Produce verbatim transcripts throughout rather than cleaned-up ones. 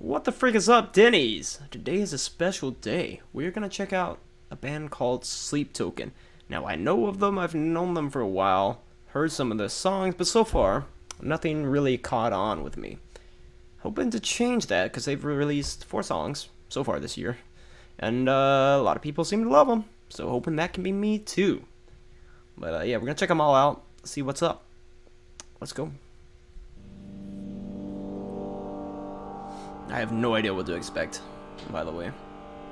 What the frick is up, Denny's? Today is a special day. We're gonna check out a band called Sleep Token. Now, I know of them, I've known them for a while, heard some of their songs, but so far, nothing really caught on with me. Hoping to change that, because they've released four songs so far this year. And uh, a lot of people seem to love them, so hoping that can be me too. But uh, yeah, we're gonna check them all out, see what's up. Let's go. I have no idea what to expect, by the way.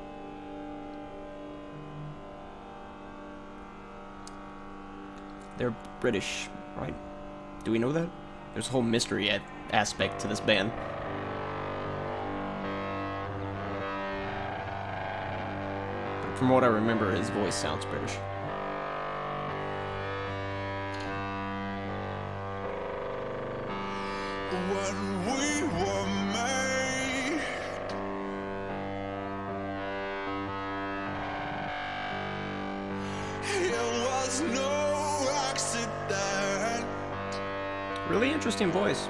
They're British, right? Do we know that? There's a whole mystery aspect to this band. But from what I remember, his voice sounds British. When we were made, it was no accident. Really interesting voice.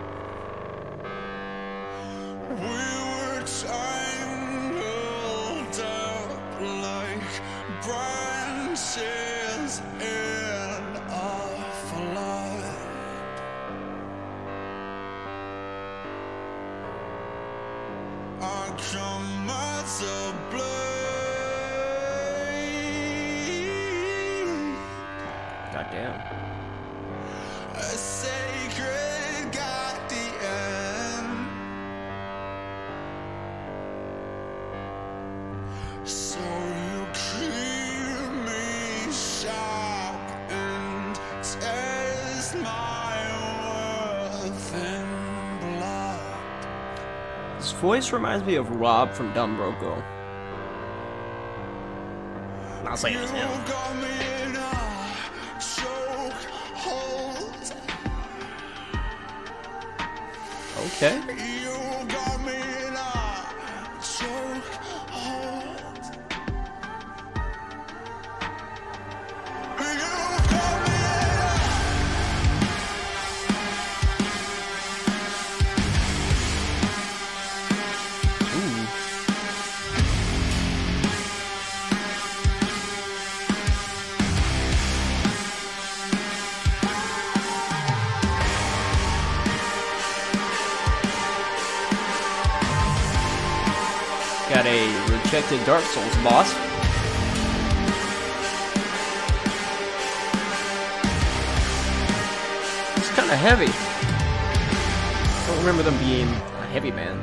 We were tangled up like branches in a flood. I come as a blade, Goddamn. a sacred guardian. So you keep me sharp and test my worth in blood. His voice reminds me of Rob from Dumb Broco. Not saying it's him. You got me in a chokehold. Okay. You got me in a chokehold. You got me Ooh. Got a rejected Dark Souls boss. It's kind of heavy. Don't remember them being a heavy band.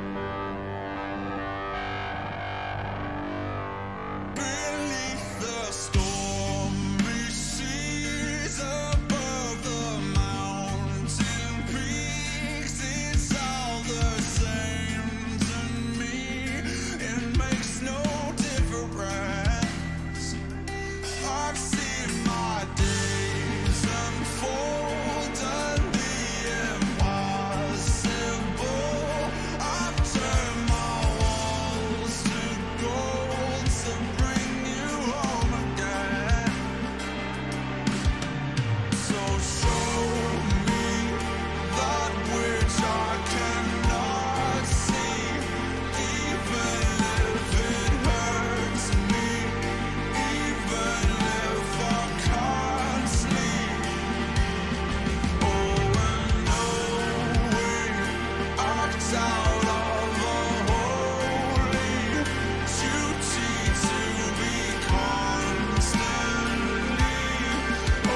beneath the stormy seas, above the mountain peaks. It's all the same to me. It makes no difference. I've seen my days unfold and the impossible. I've turned my walls to gold to bring you home again. So show me that which I cannot see, even if it hurts me, even if I can't sleep. Oh, and knowing act out of a holy duty to be constantly. Oh,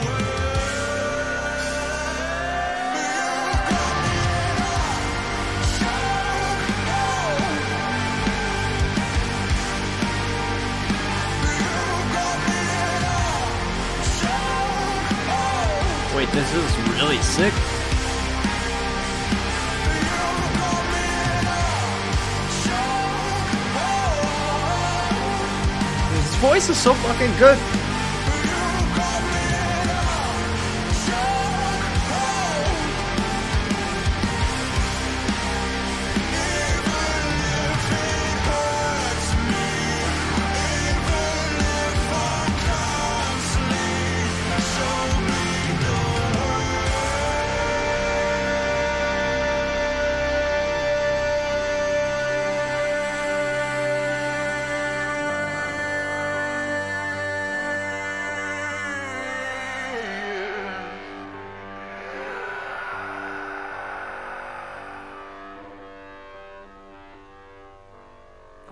Wait, this is really sick. His voice is so fucking good.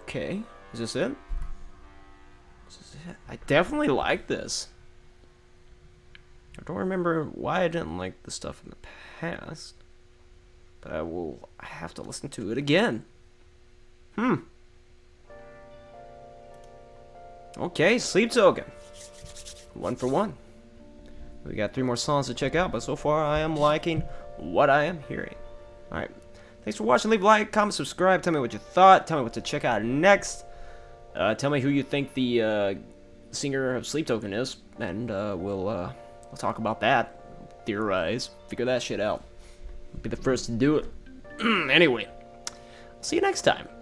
Okay, is this it? Is this it? I definitely like this. I don't remember why I didn't like the stuff in the past, but I will have to listen to it again. Hmm. Okay, Sleep Token. One for one. We got three more songs to check out, but so far I am liking what I am hearing. Alright. Thanks for watching. Leave a like, comment, subscribe. Tell me what you thought. Tell me what to check out next. Uh, tell me who you think the uh, singer of Sleep Token is, and uh, we'll, uh, we'll talk about that. Theorize. Figure that shit out. Be the first to do it. Anyway. See you next time.